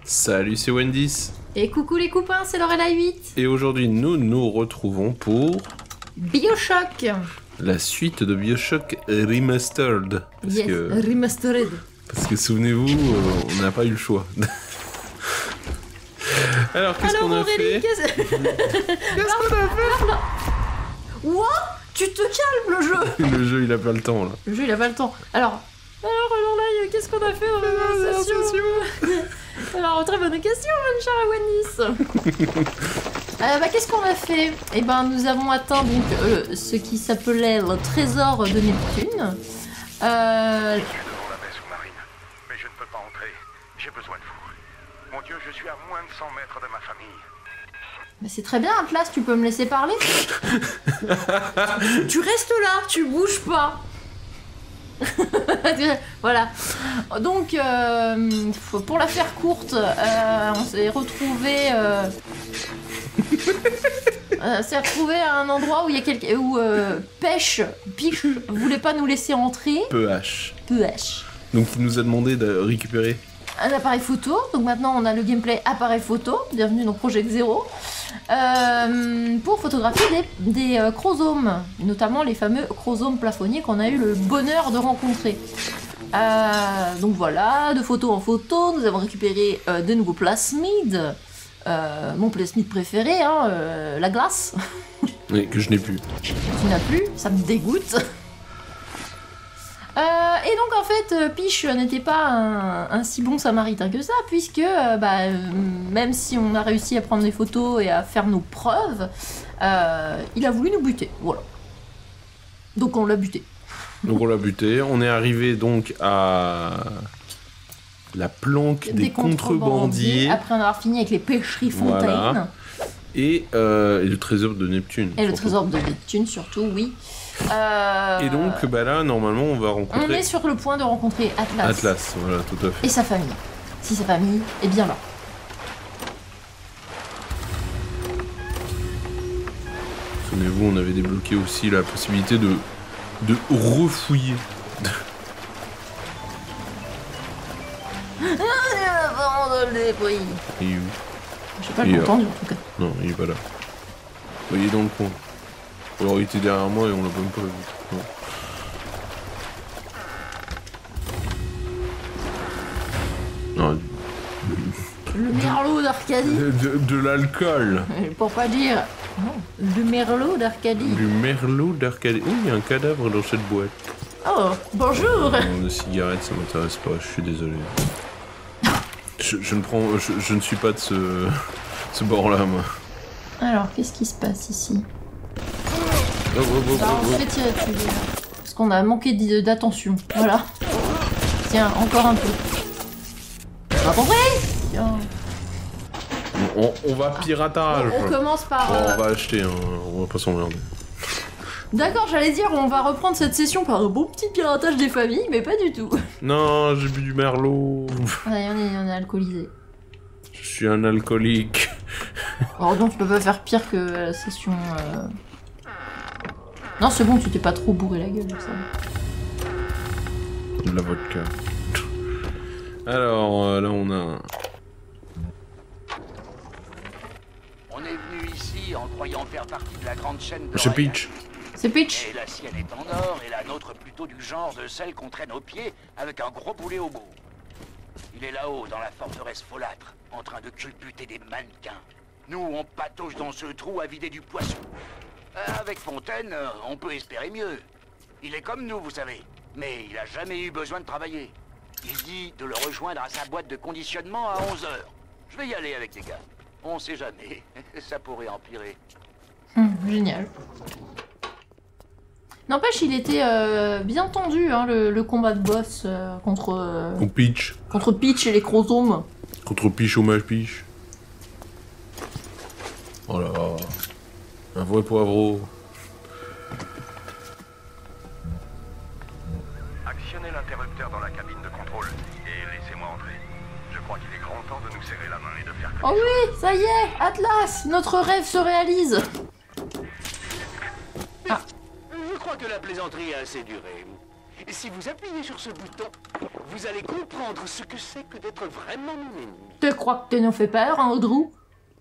Salut, c'est Wendys. Et coucou les copains, c'est Lorella 8. Et aujourd'hui, nous nous retrouvons pour BioShock. la suite de BioShock Remastered. Remastered. Parce que souvenez-vous, on n'a pas eu le choix. Alors, qu'est-ce qu'on a fait? Qu'est-ce qu'on a fait? What? Tu te calmes le jeu. Le jeu, il a pas le temps, là. Le jeu, il a pas le temps. Alors là, qu'est-ce qu'on a fait dans la session? Alors, très bonne question, mon cher Awanis. Qu'est-ce qu'on a fait? Eh ben, nous avons atteint donc ce qui s'appelait le trésor de Neptune. Je suis devant la baie sous-marine, mais je ne peux pas entrer. J'ai besoin de vous. Mon Dieu, je suis à moins de 100 mètres de ma famille. Mais c'est très bien, Atlas, tu peux me laisser parler? Tu restes là, tu bouges pas. Voilà. Donc, pour la faire courte, on s'est retrouvé. S'est retrouvé à un endroit où il y a quelqu'un où Piche voulait pas nous laisser entrer. PH. Donc il nous a demandé de récupérer un appareil photo. Donc maintenant on a le gameplay appareil photo. Bienvenue dans Project Zero. Pour photographier des chromosomes, notamment les fameux chromosomes plafonniers qu'on a eu le bonheur de rencontrer. Donc voilà, de photo en photo, nous avons récupéré de nouveaux plasmides. Mon plasmide préféré, hein, la glace. Oui, que je n'ai plus. Tu n'as plus, ça me dégoûte. Et donc en fait, Piche n'était pas un si bon samaritain que ça, puisque même si on a réussi à prendre des photos et à faire nos preuves, il a voulu nous buter, voilà. Donc on l'a buté. On est arrivé donc à la planque des contrebandiers. Après en avoir fini avec les pêcheries Fontaine. Voilà. Et le trésor de Neptune. Et le trésor de Neptune surtout, oui. Et donc là, normalement, on va rencontrer... On est sur le point de rencontrer Atlas. Atlas, voilà, tout à fait. Et sa famille. Si sa famille est bien là. Souvenez-vous, on avait débloqué aussi la possibilité de refouiller. Je sais pas le entendu en tout cas. Non, il est pas là. Il est dans le coin. Alors il était derrière moi et on l'a même pas vu. Non. Le merlot d'Arcadie. De l'alcool. Pour pas dire. Non, le merlot d'Arcadie. Du merlot d'Arcadie. Oh, il y a un cadavre dans cette boîte. Oh, bonjour. Non, de cigarettes, ça m'intéresse pas, je suis désolé. Je ne suis pas de ce bord-là, moi. Alors, qu'est-ce qui se passe ici? On se fait tirer dessus déjà. Parce qu'on a manqué d'attention. Voilà. Tiens, encore un peu. Pas compris? on va piratage. On commence par... on va acheter, on va pas s'emmerder. D'accord, j'allais dire, on va reprendre cette session par un bon petit piratage des familles, mais pas du tout. Non, j'ai bu du merlot. Allez, on est alcoolisé. Je suis un alcoolique. Alors donc, tu peux pas faire pire que la session... Non, c'est bon, tu t'es pas trop bourré la gueule, ça. De la vodka. Alors, là, on a... On est venu ici en croyant faire partie de la grande chaîne de... C'est Peach. C'est Peach. Et la sienne est en or, et la nôtre plutôt du genre de celle qu'on traîne aux pieds avec un gros boulet au bout. Il est là-haut, dans la forteresse folâtre, en train de culbuter des mannequins. Nous, on patauge dans ce trou à vider du poisson. Avec Fontaine, on peut espérer mieux. Il est comme nous, vous savez, mais il a jamais eu besoin de travailler. Il dit de le rejoindre à sa boîte de conditionnement à 11 h. Je vais y aller avec des gars. On sait jamais, ça pourrait empirer. Génial. N'empêche, il était bien tendu, hein, le combat de boss contre Peach. Contre Peach et les chromosomes. Contre Peach au mage Peach. Oh là là. Un vrai poivreau. Actionnez l'interrupteur dans la cabine de contrôle et laissez-moi entrer. Je crois qu'il est grand temps de nous serrer la main et de faire Oh oui, ça y est, Atlas, notre rêve se réalise. Je crois que la plaisanterie a assez duré. Si vous appuyez sur ce bouton, vous allez comprendre ce que c'est que d'être vraiment mon ennemi. Tu crois que tu nous fais peur, hein, Andrew?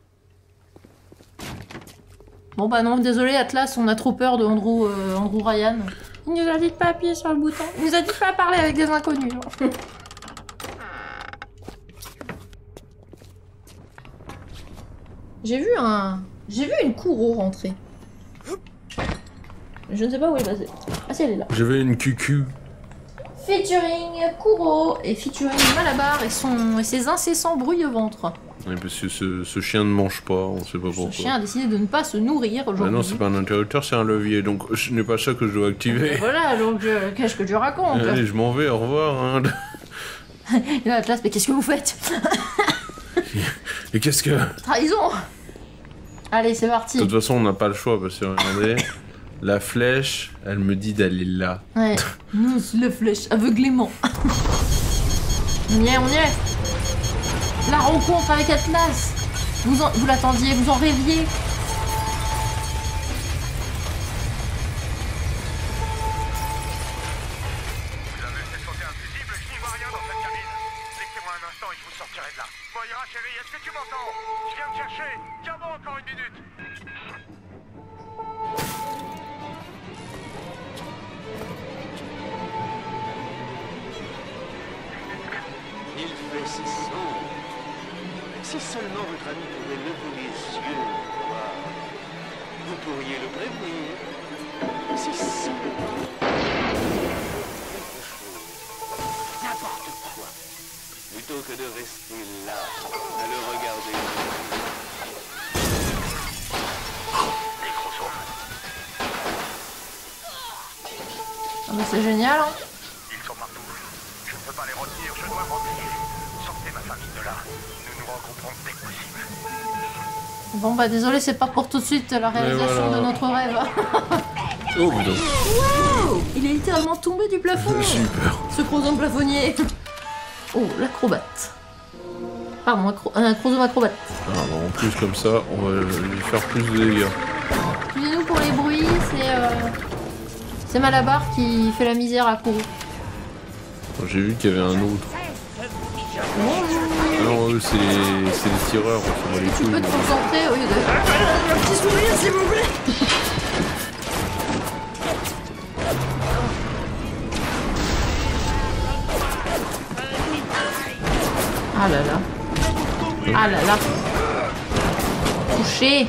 Bon bah non, désolé Atlas, on a trop peur de Andrew Ryan. Il nous a dit de pas appuyer sur le bouton. Il nous a dit de pas parler avec des inconnus. J'ai vu une Kuro rentrer. Je ne sais pas où elle est passée. Ah si, elle est là. J'avais une cucu. Featuring Kuro et featuring Malabar et ses incessants bruits au ventre. Oui, parce que ce chien ne mange pas, on sait pas pourquoi. Ce chien a décidé de ne pas se nourrir Ah aujourd'hui. non, c'est pas un interrupteur, c'est un levier, donc ce n'est pas ça que je dois activer. Voilà, donc qu'est-ce que tu racontes? Allez, je m'en vais, au revoir. Hein. Et là, Atlas, mais qu'est-ce que vous faites? Et qu'est-ce que... Trahison! Allez, c'est De parti. toute façon, on n'a pas le choix, parce que regardez, la flèche, elle me dit d'aller là. Ouais, nous, la flèche, aveuglément. On y est. La rencontre avec Atlas. Vous l'attendiez, vous en rêviez. Vous avez fait sauter un fusible, je n'y vois rien dans cette cabine. Laissez-moi un instant et je vous sortirai de là. Moira, chérie, est-ce que tu m'entends? Je viens te chercher. Tiens bon, encore une minute. Il fait si sombre. Si seulement votre ami pouvait lever les yeux pour voir. Vous pourriez le prévenir. Si seulement... quelque chose. N'importe quoi. Plutôt que de rester là, à le regarder. Les gros hommes, Ah bah c'est génial, hein. ils sont partout. Je ne peux pas les retenir, je dois m'enfuir. Sortez ma famille de là. Nous nous rencontrons dès que possible. Bon bah désolé, c'est pas pour tout de suite la réalisation voilà. de notre rêve. Oh putain, Wow, il est littéralement tombé du plafond. j'ai eu peur. Ce chromosome plafonnier. Oh, l'acrobate. Pardon, un chromosome acrobate. Ah, bah, en plus, comme ça, on va lui faire plus de dégâts. Excusez-nous pour les bruits, c'est Malabar qui fait la misère à Kuro. J'ai vu qu'il y avait un autre. Ah non, eux, c'est les tireurs, on s'en bat les Tu couilles. peux te concentrer au lieu de... Un petit sourire, s'il vous plaît. Ah là là. Ah là là. Touché.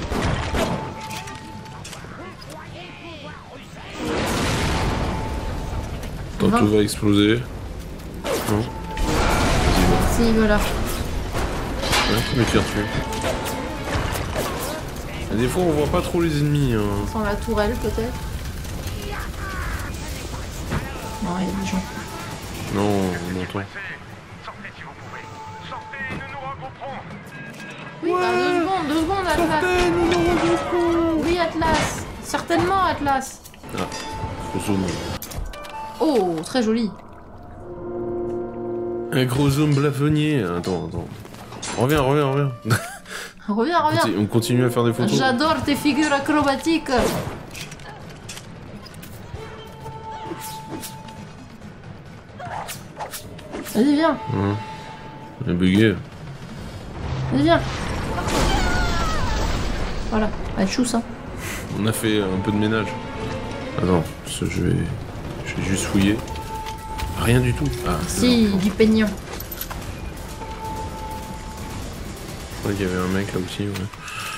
Tant tout va exploser. Non. Vas-y, Si, voilà. va. Ouais, tu me tires dessus. Et des fois, on voit pas trop les ennemis. Hein. Sans la tourelle, peut-être. Non, il y a des gens. Non, on entend. Sortez si vous pouvez. Sortez et nous nous regrouperons. Oui, bah, 2 secondes, Atlas. Oui, Atlas. Certainement, Atlas. Ah, gros zoom. Oh, très joli. Un gros zoom plafonnier. Attends. Reviens. Reviens. On continue à faire des photos. J'adore tes figures acrobatiques. Vas-y, viens. On a bugué. Vas-y, viens. Voilà, elle chou ça. On a fait un peu de ménage. Attends, je vais juste fouiller. Rien du tout. Ah, Si, du peignant. Je crois qu'il y avait un mec là aussi, ouais.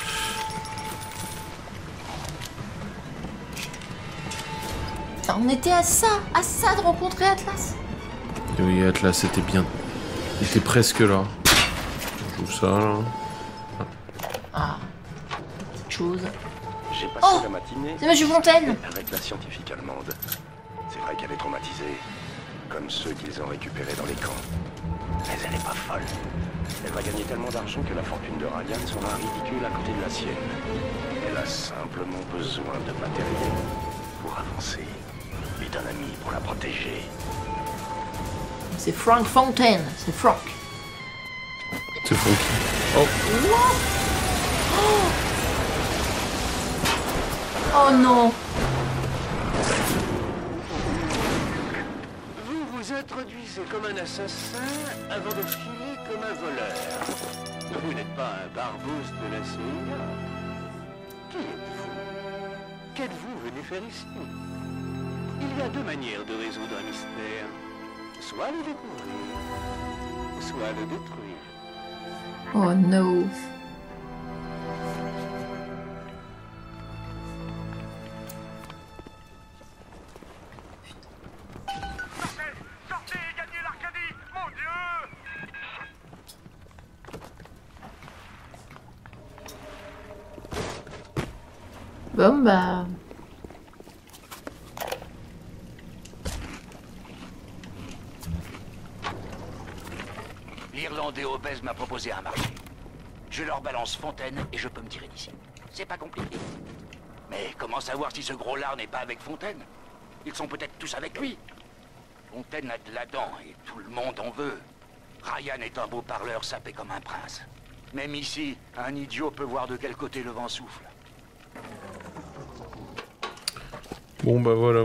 On était à ça de rencontrer Atlas. Et oui, Atlas, c'était bien. Il était presque là. On joue ça, là. Ah, petite chose. J'ai passé Oh, la matinée c'est Monsieur Fontaine. avec la scientifique allemande. C'est vrai qu'elle est traumatisée, comme ceux qu'ils ont récupérés dans les camps. Mais elle n'est pas folle. Elle va gagner tellement d'argent que la fortune de Ryan sera ridicule à côté de la sienne. Elle a simplement besoin de matériel pour avancer et d'un ami pour la protéger. C'est Frank Fontaine, c'est Frank. C'est Francky. Oh, Oh non. Vous vous introduisez comme un assassin avant de filer comme un voleur. Vous n'êtes pas un barbous de la CIA. Qui êtes-vous? Qu'êtes-vous venu faire ici? Il y a deux manières de résoudre un mystère. Soit le découvrir, soit le détruire. Oh no. Sortez et gagnez l'Arcadie! Mon Dieu! Bon bah... L'Irlandais obèse m'a proposé un marché. Je leur balance Fontaine et je peux me tirer d'ici. C'est pas compliqué. Mais comment savoir si ce gros lard n'est pas avec Fontaine? Ils sont peut-être tous avec lui. Fontaine a de la dent et tout le monde en veut. Ryan est un beau parleur sapé comme un prince. Même ici, un idiot peut voir de quel côté le vent souffle. Bon bah voilà.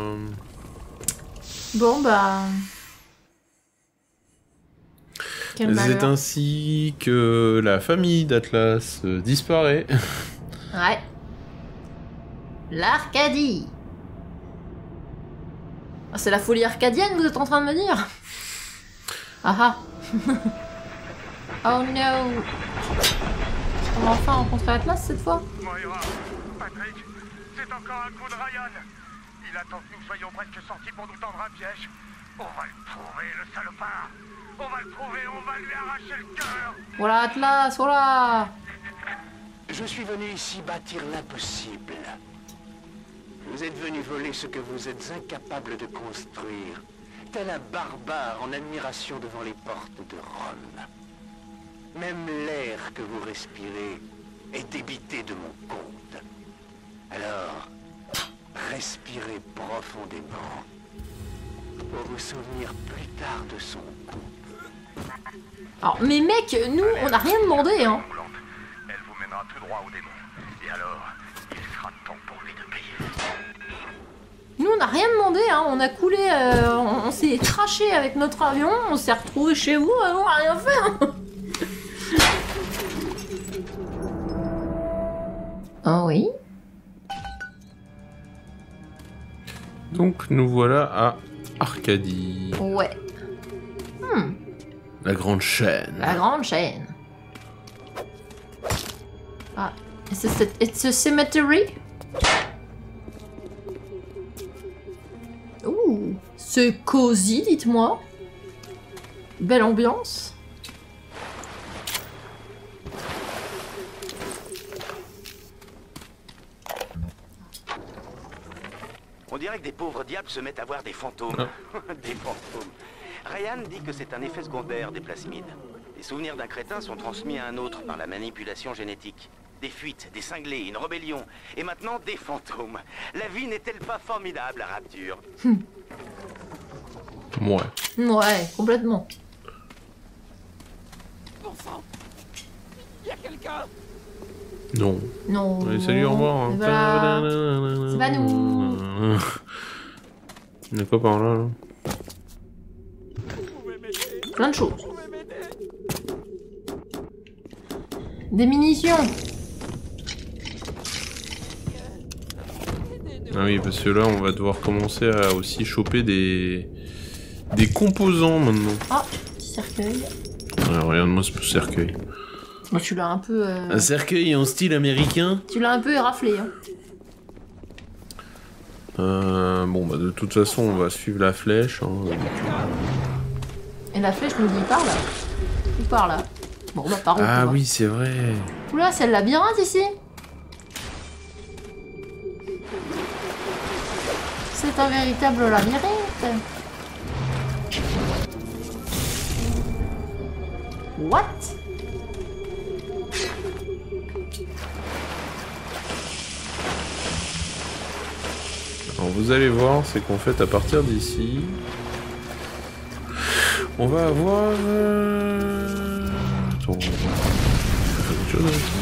Bon bah... Quel C'est malheur. ainsi que la famille d'Atlas disparaît. Ouais. L'Arcadie. Ah, c'est la folie arcadienne, vous êtes en train de me dire? Ah ah. Oh no. On va enfin rencontrer Atlas cette fois? Moira, Patrick, c'est encore un coup de Ryan. Il attend que nous soyons presque sortis pour nous tendre un piège. On va le trouver, le salopard. On va le trouver, on va lui arracher le cœur. Voilà Atlas, voilà. Je suis venu ici bâtir l'impossible. Vous êtes venu voler ce que vous êtes incapable de construire, tel un barbare en admiration devant les portes de Rome. Même l'air que vous respirez est débité de mon compte. Alors, respirez profondément pour vous souvenir plus tard de son coup. Alors, mais mec, nous, on n'a rien demandé, hein. Moulante. Elle vous mènera tout droit au démon. Et alors, il sera temps pour lui de payer. Nous, on n'a rien demandé, hein. On a coulé, on s'est craché avec notre avion, on s'est retrouvé chez vous, on n'a rien fait, hein. Oh oui. Donc nous voilà à Arcadie. Ouais. La grande chaîne. La grande chaîne. Ah, it's a cemetery? Ouh, c'est cosy, dites-moi. Belle ambiance. On dirait que des pauvres diables se mettent à voir des fantômes. Des fantômes. Ryan dit que c'est un effet secondaire des plasmides. Les souvenirs d'un crétin sont transmis à un autre par la manipulation génétique. Des fuites, des cinglés, une rébellion. Et maintenant, des fantômes. La vie n'est-elle pas formidable à Rapture? Ouais. Ouais, complètement. Enfin, il y a quelqu'un. Non. Non. Allez, salut, au revoir. Et voilà. C'est pas nous. Il y a quoi par là, là? Plein de choses. Des munitions. Ah oui, parce que là, on va devoir commencer à aussi choper des composants maintenant. Ah, petit cercueil. Alors, regarde-moi ce cercueil. Moi, tu l'as un peu. Un cercueil en style américain. Tu l'as un peu éraflé. Hein. Bon, bah de toute façon, on va suivre la flèche. Hein, Et la flèche nous dit par là. Ou par là. Bon, bah par où? Ah oui, c'est vrai. Oula, c'est le labyrinthe ici. C'est un véritable labyrinthe. What? Alors vous allez voir, c'est qu'en fait, à partir d'ici, on va avoir... Attends, on va faire autre chose avec ça.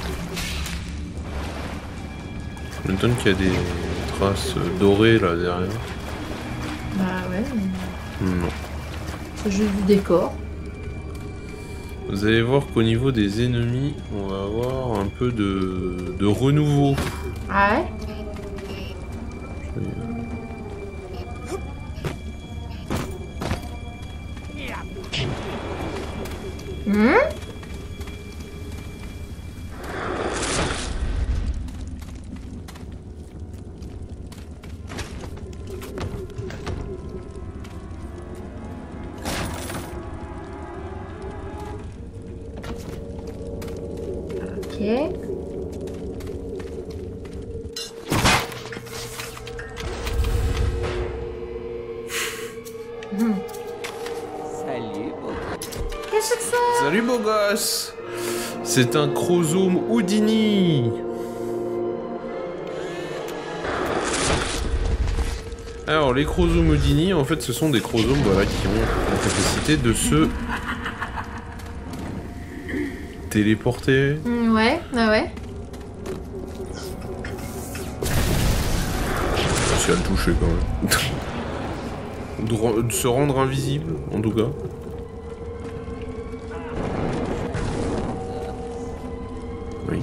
Je m'étonne qu'il y a des traces dorées là derrière. Bah ouais. Non. C'est juste du décor. Vous allez voir qu'au niveau des ennemis, on va avoir un peu de renouveau. Ah ouais? Ok. Salut. Qu'est-ce que c'est? Salut beau gosse! C'est un chromosome Houdini! Alors les chromosomes Houdini, en fait ce sont des chromosomes voilà, qui ont la capacité de se téléporter. Ouais, ah ouais. C'est à le toucher quand même. De se rendre invisible, en tout cas. Oui.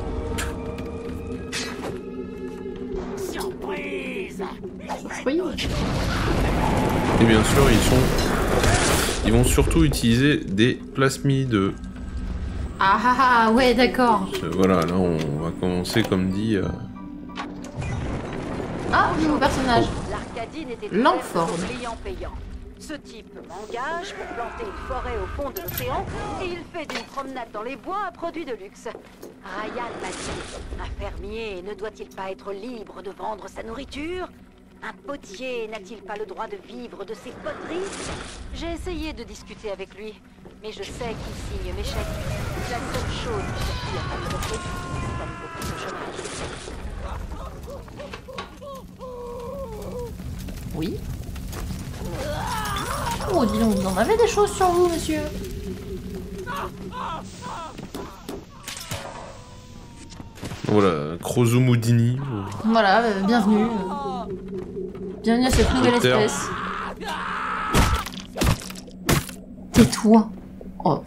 Surprise. Et bien sûr, ils vont surtout utiliser des plasmides. Ah ah ah, ouais, d'accord. Voilà, là on va commencer comme dit. Ah, nouveau personnage. L'Arcadine était Langford. payant. Ce type m'engage pour planter une forêt au fond de l'océan et il fait d'une promenade dans les bois un produit de luxe. Ryan m'a dit, un fermier ne doit-il pas être libre de vendre sa nourriture? Un potier n'a-t-il pas le droit de vivre de ses poteries? J'ai essayé de discuter avec lui, mais je sais qu'il signe mes chèques. La seule chose qui a pu à me c'est comme beaucoup de chômage. Oui. Oh, dis donc, vous en avez des choses sur vous, monsieur. Voilà, chromosome Houdini. Voilà, bienvenue. Bienvenue à cette nouvelle espèce. Tais-toi. Oh,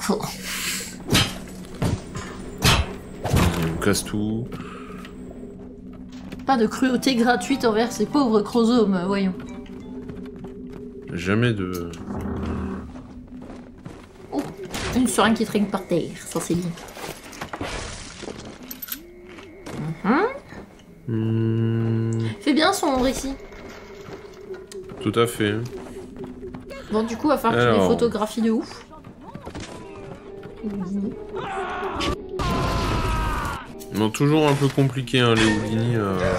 On casse tout. Pas de cruauté gratuite envers ces pauvres chromosomes, voyons. Jamais de... Oh, une seringue qui traîne par terre, ça c'est bien. Fait bien son récit. Tout à fait. Bon, du coup, il va falloir qu'il y ait des photographies de ouf. Non, toujours un peu compliqué, hein, les Houdini.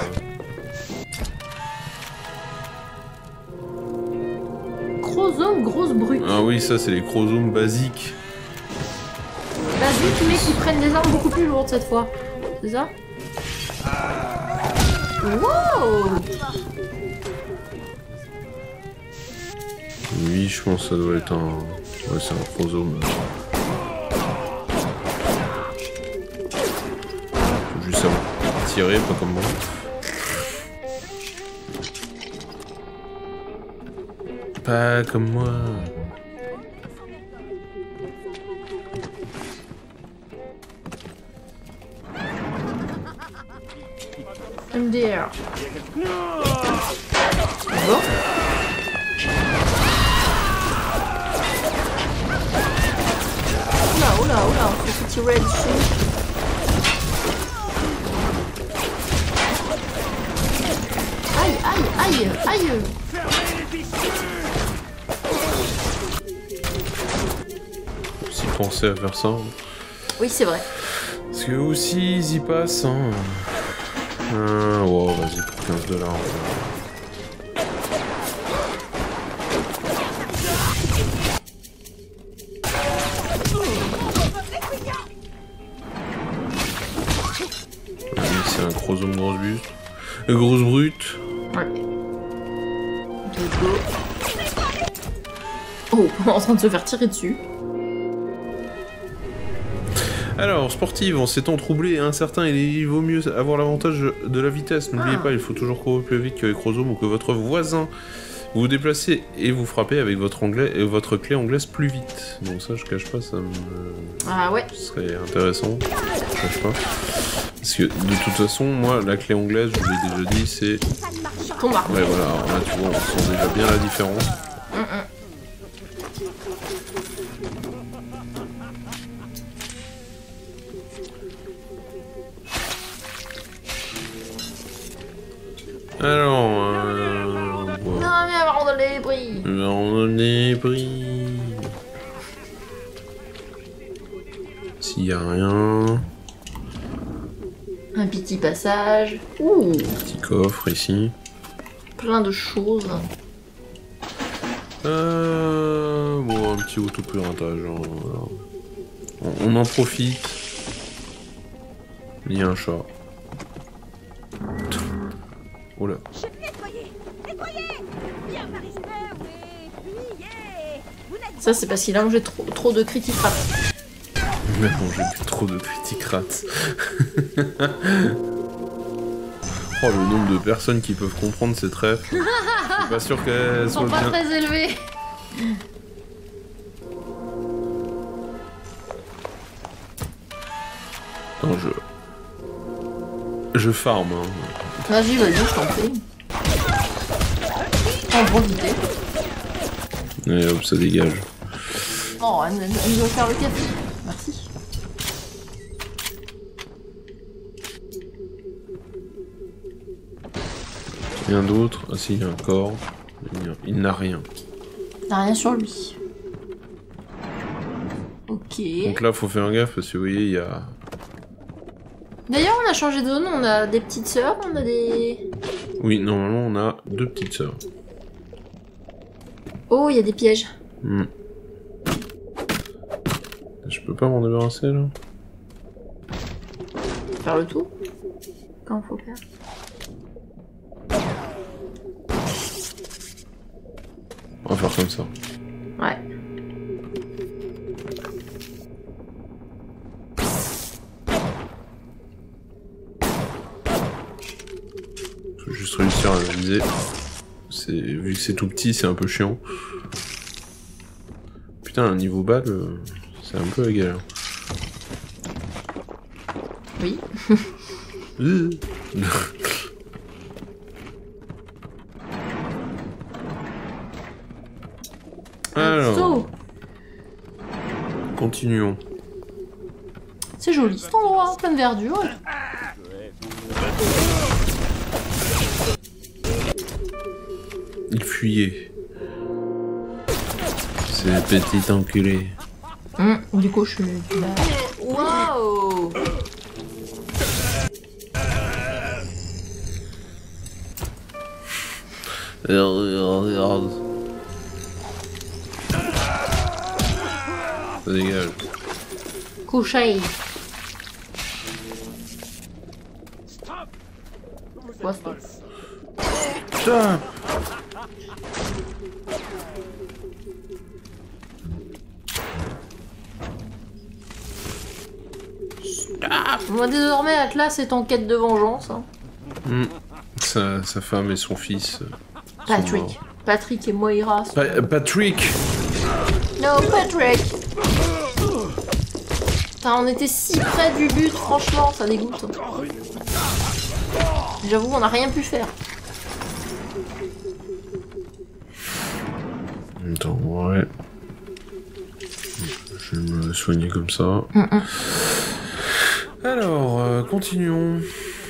Chromosome grosse brute. Ah oui, ça, c'est les chromosomes basiques. Basique, mais qui prennent des armes beaucoup plus lourdes cette fois. C'est ça? Wow! Oui, je pense que ça doit être un... Ouais, c'est un chromosome. Faut juste savoir tirer, pas comme moi. Pas comme moi. MDR. Bon. Oula, ce petit red shoe. Aïe. Si penser à faire ça. Oui, c'est vrai. Parce que aussi, ils y passent, hein. Wow, vas-y, pour 15 $. C'est un chromosome grosse buste. Grosse brute. Ouais. Oh, on est en train de se faire tirer dessus. Alors, sportive, en ces temps troublés et incertains, il vaut mieux avoir l'avantage de la vitesse. N'oubliez pas, il faut toujours courir plus vite que les chromosomes ou que votre voisin. Vous vous déplacez et vous frappez avec votre clé anglaise plus vite. Donc ça, je cache pas, ça me... Ah ouais. Ce serait intéressant. Je cache pas. Parce que de toute façon, moi, la clé anglaise, je vous l'ai déjà dit, c'est... Combat. Ouais, voilà. Alors là, tu vois, on sent déjà bien la différence. Alors, Non, mais on donne les prix. on donne les prix. S'il y a rien. Un petit passage. Ouh, Petit coffre ici. plein de choses. Bon, un petit autopiratage. Voilà. On en profite. Il y a un chat. Oh là. Ça, c'est parce qu'il a mangé trop de critiques rats. Mais bon, j'ai plus trop de critiques rats. Oh, le nombre de personnes qui peuvent comprendre cette ref. Je suis pas sûr qu'elles Ils soient sont pas bien. très élevés. Non, je farm. Hein. Vas-y, je t'en prie. En profiter. Et hop, ça dégage. Oh, elle doit faire le café. Merci. Rien d'autre. Ah si, il y a un corps. Il n'a rien. T'as rien sur lui. Ok. Donc là, faut faire gaffe parce que vous voyez, il y a... D'ailleurs, on a changé de zone, on a des petites sœurs, on a des... Oui, normalement, on a 2 petites sœurs. Oh, il y a des pièges. Je peux pas m'en débarrasser, là? Faire le tour. Quand faut faire. On va faire comme ça. Ouais. Faut juste réussir à le viser. Vu que c'est tout petit, c'est un peu chiant. Putain, un niveau balle, c'est un peu la galère. Oui. Alors, Saut. continuons. C'est joli cet endroit, plein de verdure. Il fuyait. C'est le petit enculé. Du coup, je suis là. Waouh. Regarde. Ça dégage. Couché. Quoi, stop. Putain. Moi, désormais, Atlas est en quête de vengeance. Hein. Sa femme et son fils. Patrick. Patrick et Moira. Patrick. No, Patrick. Putain, on était si près du but, franchement, ça dégoûte. J'avoue, on n'a rien pu faire. Attends, ouais. Je vais me soigner comme ça. Alors, continuons.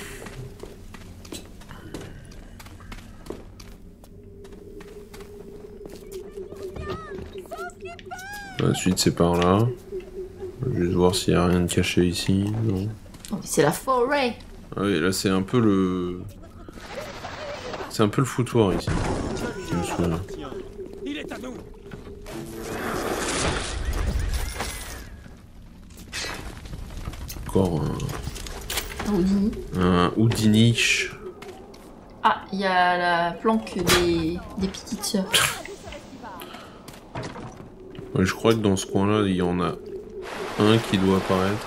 Ensuite, c'est par là. Je vais juste voir s'il n'y a rien de caché ici. Non. C'est la forêt. Ah oui, là, c'est un peu le... C'est un peu le foutoir ici. Je me souviens. Il est à nous. Encore Houdini. un Houdini. Ah, il y a la planque des petites sœurs. Ouais, je crois que dans ce coin-là, il y en a un qui doit apparaître.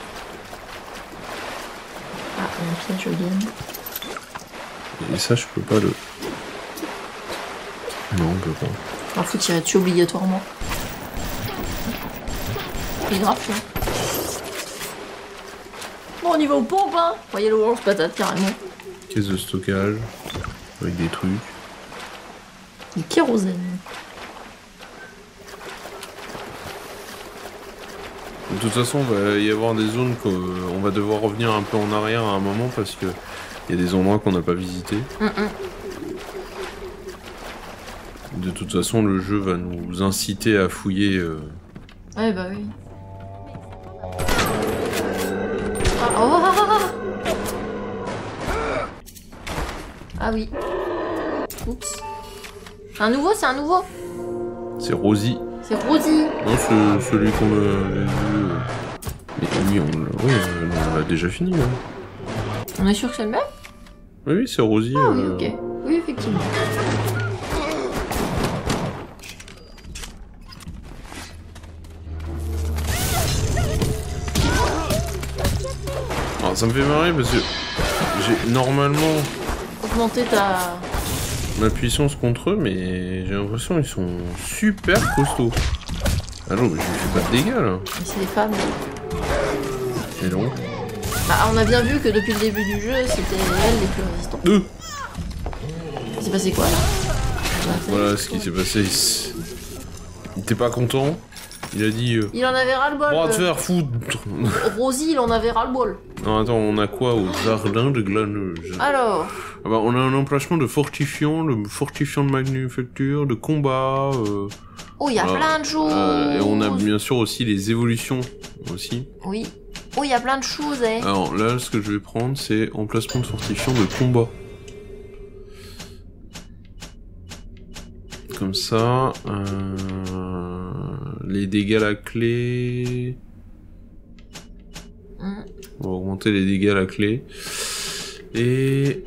Ah, un piège again. Et ça, je peux pas le... Non, on peut pas. Alors faut tirer dessus obligatoirement. C'est grave ça. Bon, on y va aux pompes, hein. Voyez le orange patate carrément. Caisse de stockage. Avec des trucs. Du kérosène. De toute façon, il va y avoir des zones qu'on va devoir revenir un peu en arrière à un moment parce que il y a des endroits qu'on n'a pas visités. De toute façon, le jeu va nous inciter à fouiller. Ouais, bah oui. Ah, oh, ah oui. Oups. C'est un nouveau, c'est un nouveau. C'est Rosie. C'est Rosie. Non, c'est celui qu'on a vu. Mais oui, on l'a déjà fini. Hein. On est sûr que c'est le même? Oui, c'est Rosie. Ah oui, ok. Oui, effectivement. Alors, ça me fait marrer parce que j'ai normalement Augmenter ta... ma puissance contre eux, mais j'ai l'impression qu'ils sont super costauds. Ah non, mais je fais pas de dégâts là. Mais c'est des femmes. Et donc Bah, on a bien vu que depuis le début du jeu, c'était elles les plus résistantes. Il s'est passé quoi là? Voilà ce qui s'est passé. Il était pas content. Il a dit. Il en avait ras-le-bol. On va te faire foutre. Rosie, il en avait ras-le-bol. Non, attends, on a quoi au jardin de Glaneuse? Alors. Ah bah, on a un emplacement de fortifiant, de manufacture, de combat. Oh, il y a plein de choses. Et on a bien sûr aussi les évolutions aussi. Oui. Oh, il y a plein de choses, eh. Alors là, ce que je vais prendre, c'est emplacement de fortifiant de combat. Comme ça, les dégâts à la clé. On va augmenter les dégâts à la clé. Et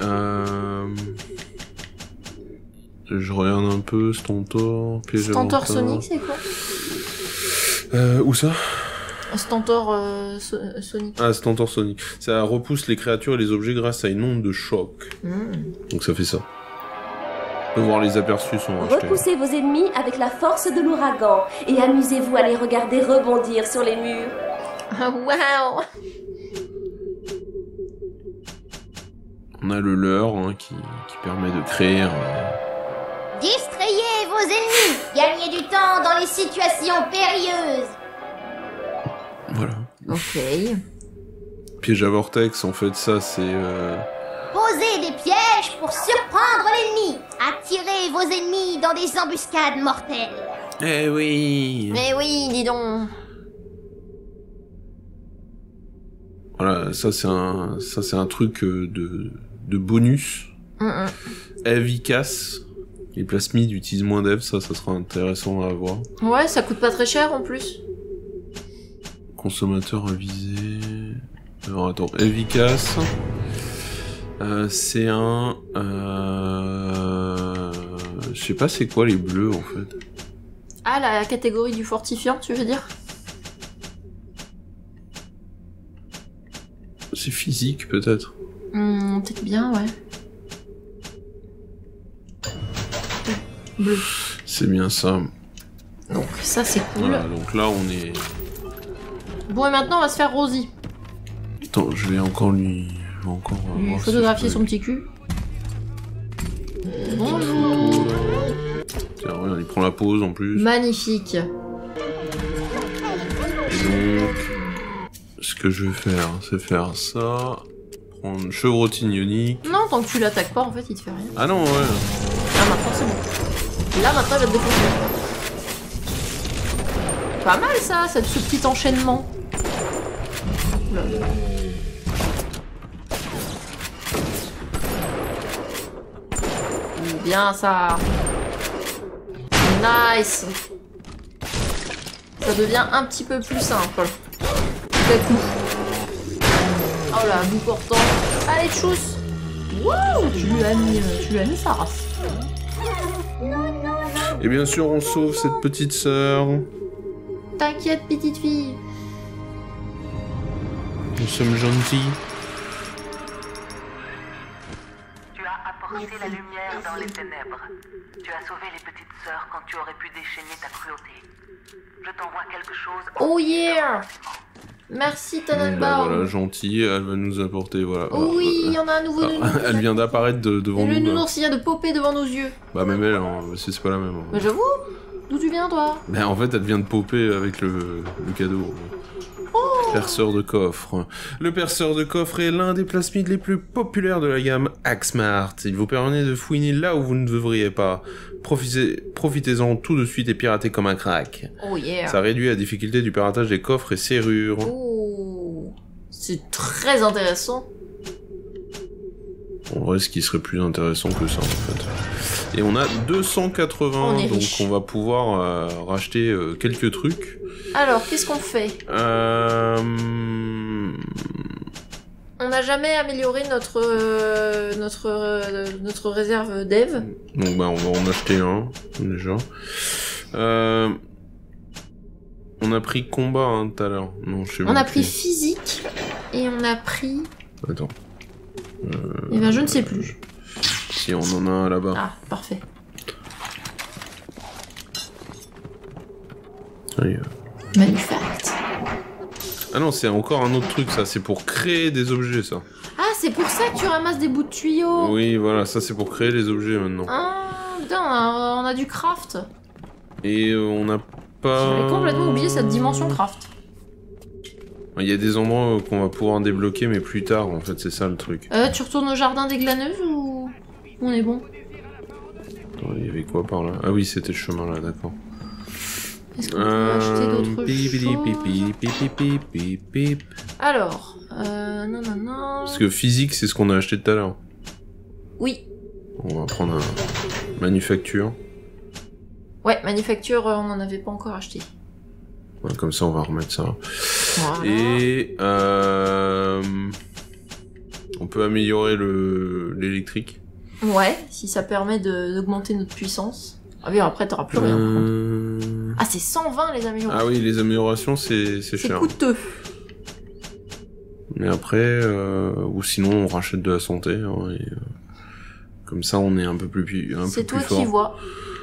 je regarde un peu Stentor, piège Stentor Sonic, c'est quoi? Où ça? Stentor Sonic. Ah, Stentor Sonic. Ça repousse les créatures et les objets grâce à une onde de choc. Donc ça fait ça. On peut voir les aperçus sont rachetés. Repoussez vos ennemis avec la force de l'ouragan et amusez-vous à les regarder rebondir sur les murs. Waouh! On a le leurre hein, qui permet de créer Distrayez vos ennemis! Gagnez du temps dans les situations périlleuses! Voilà. Ok. Piège à vortex, en fait, ça c'est... Posez des pièges pour surprendre l'ennemi! Attirez vos ennemis dans des embuscades mortelles! Eh oui! Mais oui, dis donc! Voilà, ça c'est un truc de bonus. Efficace. Les plasmides utilisent moins d'Ev, ça sera intéressant à voir. Ouais, ça coûte pas très cher en plus. Consommateur avisé... Alors attends, efficace... c'est un... Je sais pas c'est quoi les bleus en fait. Ah, la catégorie du fortifiant, tu veux dire? C'est physique peut-être. Peut-être bien, ouais. Bleu. C'est bien ça. Donc ça c'est cool. Voilà, donc là on est... Bon et maintenant on va se faire Rosie. Attends, je vais encore lui photographier son petit cul. Bonjour. Tiens, regarde, il prend la pause en plus. Magnifique. Et donc, ce que je vais faire, c'est faire ça. Prendre chevrotine ionique. Non, tant que tu l'attaques pas, en fait, il te fait rien. Ah non, ouais. Ah, maintenant c'est bon. Là, maintenant, il va te défoncer. Pas mal ça, ce petit enchaînement. Oula. Bien ça. Nice. Ça devient un petit peu plus simple. D'un coup. Oh là, bout portant. Allez, tchuss. Wouh, tu lui as mis sa race. Et bien sûr, on sauve cette petite sœur. T'inquiète, petite fille. Nous sommes gentils. apporté la lumière dans les ténèbres. Tu as sauvé les petites sœurs quand tu aurais pu déchaîner ta cruauté. Je t'envoie quelque chose. Oh yeah! Merci Tannenbaum. Voilà, gentil, elle va nous apporter, voilà. Oui, il y en a un nouveau nounours. Elle vient d'apparaître devant nous. Le nounours, il vient de popper devant nos yeux. Bah même elle, hein, c'est pas la même. Hein. Bah j'avoue, d'où tu viens toi? Ben en fait, elle vient de popper avec le cadeau. Perceur de coffre. Le perceur de coffre est l'un des plasmides les plus populaires de la gamme Axmart. Il vous permet de fouiner là où vous ne devriez pas. Profitez-en tout de suite et piratez comme un crack. Oh yeah. Ça réduit la difficulté du piratage des coffres et serrures. Oh, c'est très intéressant. En vrai, ce qui serait plus intéressant que ça, en fait. Et on a 280, donc on va pouvoir racheter quelques trucs. Alors, qu'est-ce qu'on fait? On n'a jamais amélioré notre réserve dev. Donc bah on va en acheter un, déjà. On a pris combat hein, tout à l'heure. Non, je sais on a pris physique et on a pris... Attends. Eh ben je ne sais plus. Si on en a un là-bas. Ah, parfait. Oui, Manufact. Ah non, c'est encore un autre truc ça, c'est pour créer des objets ça. Ah, c'est pour ça que tu ramasses des bouts de tuyaux. Oui, voilà, ça c'est pour créer les objets maintenant. Ah, putain, on a du craft. Et on n'a pas... J'avais complètement oublié cette dimension craft. Il y a des endroits qu'on va pouvoir débloquer, mais plus tard, en fait, c'est ça le truc. Tu retournes au jardin des glaneuses ou on est bon? Attends, il y avait quoi par là? Ah oui, c'était le chemin là, d'accord. Est-ce qu'on peut acheter d'autres choses? Alors, non. Parce que physique, c'est ce qu'on a acheté tout à l'heure. Oui. On va prendre un manufacture. Ouais, manufacture, on n'en avait pas encore acheté. Ouais, comme ça, on va remettre ça. Voilà. Et on peut améliorer l'électrique. Ouais, si ça permet d'augmenter notre puissance. Ah oui, après t'auras plus rien. Ah, c'est 120 les améliorations. Ah oui, les améliorations, c'est cher. C'est coûteux. Mais après, ou sinon on rachète de la santé. Hein, et, comme ça, on est un peu plus fort. C'est toi qui vois.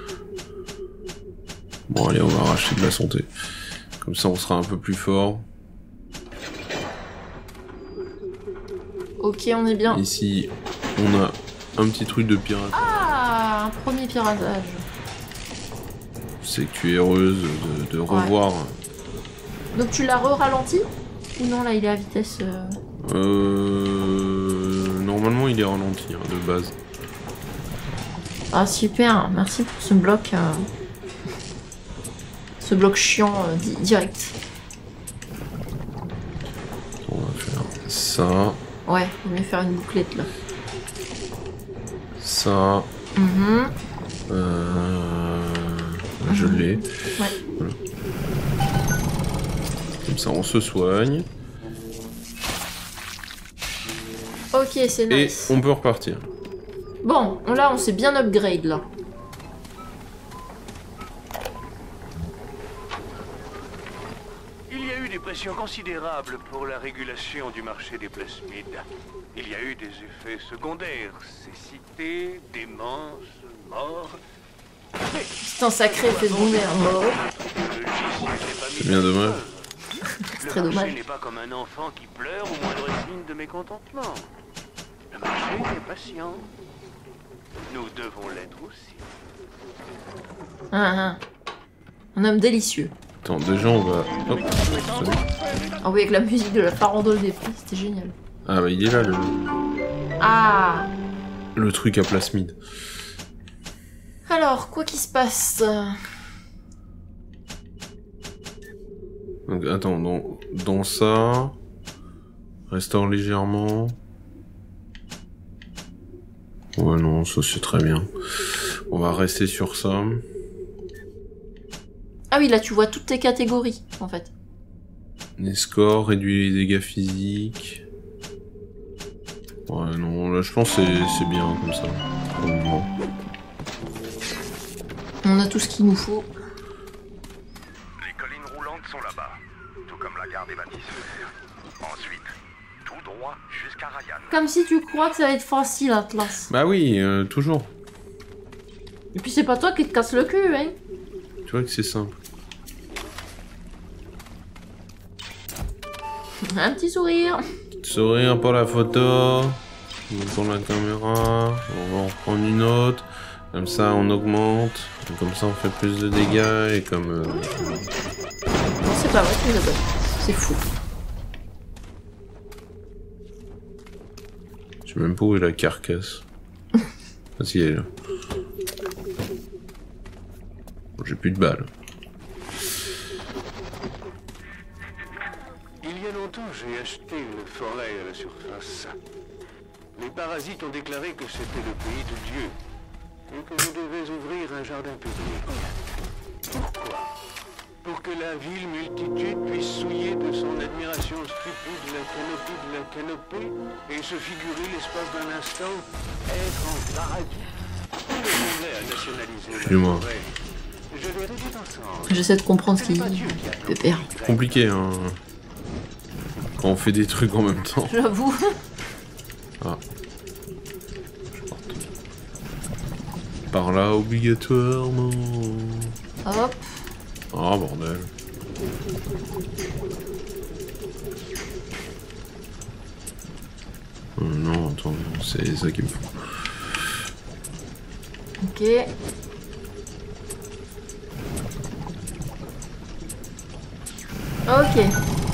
Bon, allez, on va racheter de la santé. Comme ça, on sera un peu plus fort. Ok, on est bien. Ici, on a un petit truc de piratage. Ah, un premier piratage. Je sais que tu es heureuse de revoir. Ouais. Donc tu l'as re-ralenti? Ou non, là, il est à vitesse... Normalement, il est ralenti, hein, de base. Ah, super. Merci pour ce bloc... Ce bloc chiant direct. On va faire ça. Ouais, on va faire une bouclette là. Ça. Je l'ai. Ouais. Voilà. Comme ça, on se soigne. Ok, c'est nice. Et on peut repartir. Bon, là, on s'est bien upgrade là. Il y a eu des pressions considérables pour la régulation du marché des plasmides. Il y a eu des effets secondaires, cécité, démence, mort. C'est un sacré effet secondaire. C'est bien dommage. C'est très dommage. Le marché n'est pas comme un enfant qui pleure au moindre signe de mécontentement. Le marché est patient. Nous devons l'être aussi. Un homme délicieux. Attends, déjà on va... Hop, salut. Ah oui, avec la musique de la farandole des prix, c'était génial. Ah bah il est là Ah. le truc à plasmide. Alors, quoi qui se passe? Donc, attends, dans ça... Restaure légèrement... Ouais non, ça c'est très bien. On va rester sur ça. Ah oui, là tu vois toutes tes catégories, en fait. Les scores, réduit les dégâts physiques... Ouais non, là je pense que c'est bien comme ça. Pour le moment. On a tout ce qu'il nous faut. Les collines roulantes sont là-bas, tout comme la gare des bâtisses. Ensuite, tout droit droit jusqu'à Ryan. Comme si tu crois que ça va être facile, Atlas. Bah oui, toujours. Et puis c'est pas toi qui te casse le cul, hein. Tu vois que c'est simple. Un petit sourire. Sourire pour la photo. On tourne la caméra. On va en prendre une autre. Comme ça, on augmente. Et comme ça, on fait plus de dégâts. Et comme... Non, c'est pas vrai, tu les as. C'est fou. Je sais même pas où est la carcasse. Ah si, elle est là. Bon, j'ai plus de balles. Il y a longtemps, j'ai acheté une forêt à la surface. Les parasites ont déclaré que c'était le pays de Dieu et que je devais ouvrir un jardin public. Pourquoi? Pour que la ville multitude puisse souiller de son admiration stupide la canopée et se figurer l'espace d'un instant être en paradis. Le Congrès a nationalisé la forêt. Je l'ai réduit ensemble. J'essaie de comprendre ce qu'il dit. Pépère. Compliqué, hein. Quand on fait des trucs en même temps. J'avoue. Ah. Par là, obligatoirement. Hop. Ah, bordel. Non, attends, c'est ça qu'il me faut. Ok. Ok.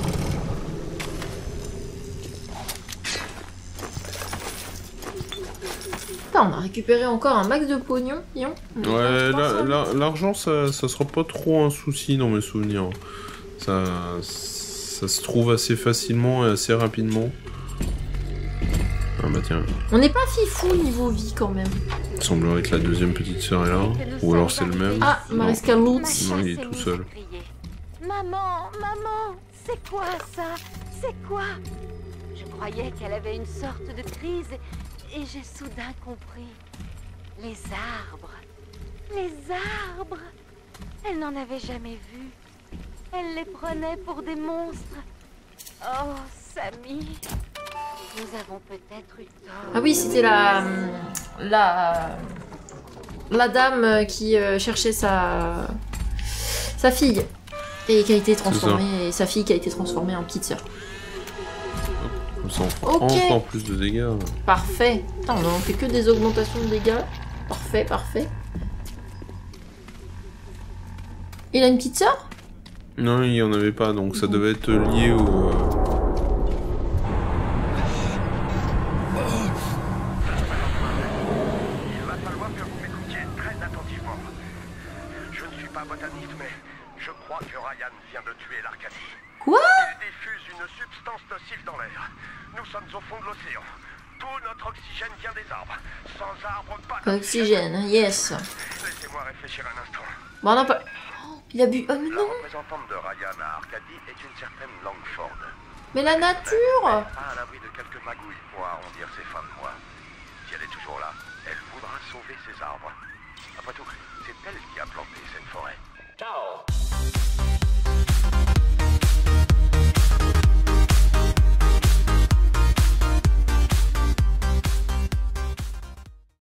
Putain, on a récupéré encore un max de pognon, Ion. Ouais, l'argent, ça sera pas trop un souci dans mes souvenirs. Ça se trouve assez facilement et assez rapidement. Ah bah tiens. On n'est pas fifou niveau vie quand même. Il semblerait que la deuxième petite sœur est là. Ou alors c'est le même. Ah, Mariska Lutz. Non, il est tout seul. Maman, maman, c'est quoi ça? C'est quoi? Je croyais qu'elle avait une sorte de crise et j'ai soudain compris. Les arbres. Les arbres. Elle n'en avait jamais vu. Elle les prenait pour des monstres. Oh, Samy. Nous avons peut-être eu tort. Ah oui, c'était la dame qui cherchait sa fille et qui a été transformée, et sa fille qui a été transformée en petite sœur. Comme ça, on fait encore plus de dégâts. Parfait. Putain, on fait que des augmentations de dégâts. Parfait, parfait. Il a une petite sœur? Non, il n'y en avait pas, donc ça devait être lié au... Il va falloir que vous m'écoutiez très attentivement. Je ne suis pas botaniste, mais je crois que Ryan vient de tuer l'Arcadie. Quoi? Il diffuse une substance nocive dans l'air. Nous sommes au fond de l'océan. Tout notre oxygène vient des arbres. Sans arbres, pas Oxygène, yes. Laissez-moi réfléchir un instant. Bon, on a pas... Oh, il a bu... Oh La non. représentante de Ryan à Arcadie est une certaine Langford. Mais la nature. Pas à l'abri de quelques magouilles pour arrondir ses fins de mois. Si elle est toujours là, elle voudra sauver ses arbres. Après tout, c'est elle qui a planté cette forêt. Ciao.